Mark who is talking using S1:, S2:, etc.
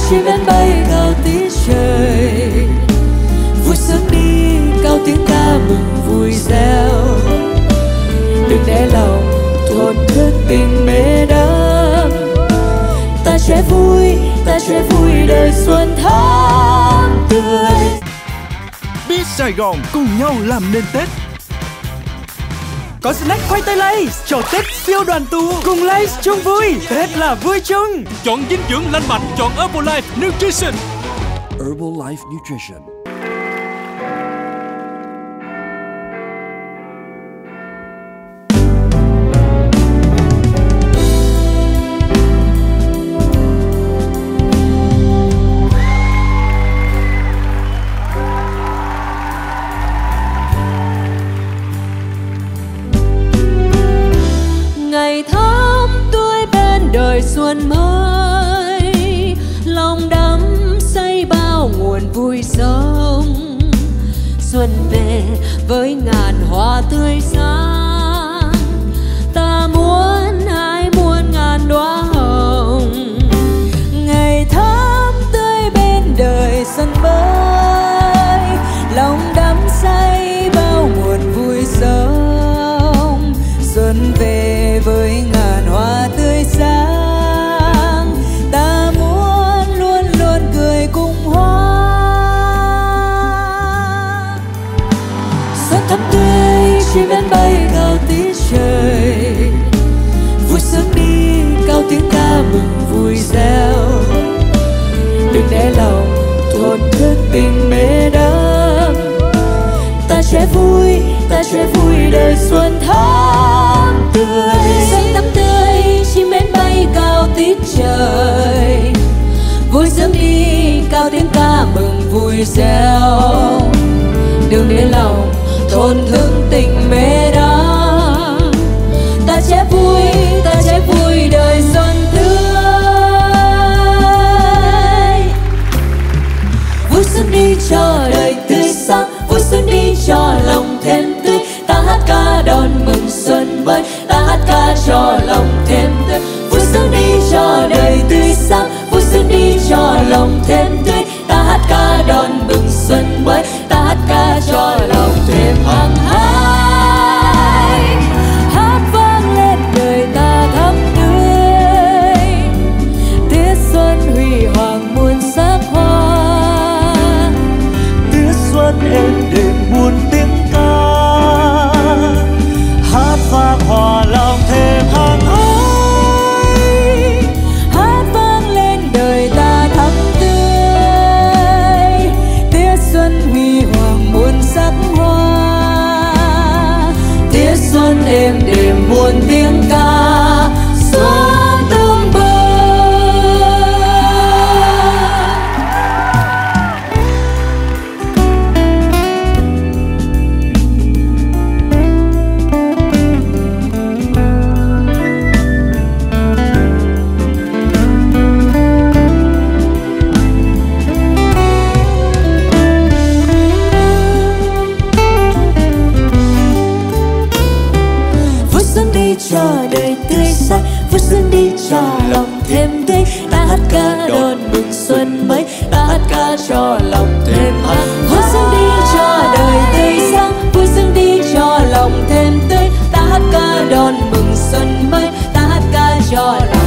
S1: chim én bay cao tít trời, vui sướng đi cao tiếng ca mừng vui reo. Đừng để lòng thổn thức tình mê đắm, ta sẽ vui đời xuân tháng tươi.
S2: Biết Sài Gòn cùng nhau làm nên Tết. Có snack khoai tây Lay's cho Tết siêu đoàn tụ, cùng Lay's chung vui, Tết là vui chung.
S3: Chọn dinh dưỡng lành mạnh, chọn Herbalife Nutrition.
S2: Herbalife Nutrition.
S1: Ngày tháng tuổi bên đời xuân mới, lòng đắm say bao nguồn vui sống. Xuân về với ngàn hoa tươi sáng, ta muốn hái muôn ngàn đóa hồng. Ngày tháng tươi bên đời xuân mới, lòng đắm say bao nguồn vui sống. Xuân về với ngàn hoa tươi sáng, ta muốn luôn luôn cười cùng hoa. Xuân thắm tươi chim én bay cao tít trời, vui sướng đi cao tiếng ca mừng vui reo. Đừng để lòng thổn thức tình mê đắm, ta sẽ vui đời xuân tháng tươi. Xuân thắm tươi chim én bay cao tít trời, vui sướng đi cao tiếng ca mừng vui reo. Đừng để lòng thổn thức tình mê đắm, ta sẽ vui đời xuân tươi. Vui sướng đi cho đời tươi sáng, vui sướng đi cho lòng thêm tươi. Ta hát ca đón mừng xuân mới, ta hát ca cho lòng thêm tươi. Vui sướng đi cho đời tươi sáng, vui sướng đi cho lòng thêm tươi. Ta hát ca đón mừng xuân mới, ta hát ca cho lòng thêm hăng hái. Hát vang lên đời ta thắm tươi, tiết xuân huy hoàng muôn sắc hoa.
S4: Tiết xuân êm đềm muôn tiếng ca, hát vang hòa lòng thêm hăng hái.
S1: Hát vang lên đời ta thắm tươi, tiết xuân huy hoàng muôn sắc hoa. Tiết xuân êm đềm muôn tiếng ca, xuân tưng bừng. Vui sướng đi cho đời tươi sáng, vui sướng đi cho lòng thêm tươi. Ta hát ca đón mừng xuân mới, ta hát ca cho lòng thêm hăng. Vui sướng đi cho đời tươi sáng, vui sướng đi cho lòng thêm tươi. Ta hát ca đón mừng xuân mới, ta hát ca cho lòng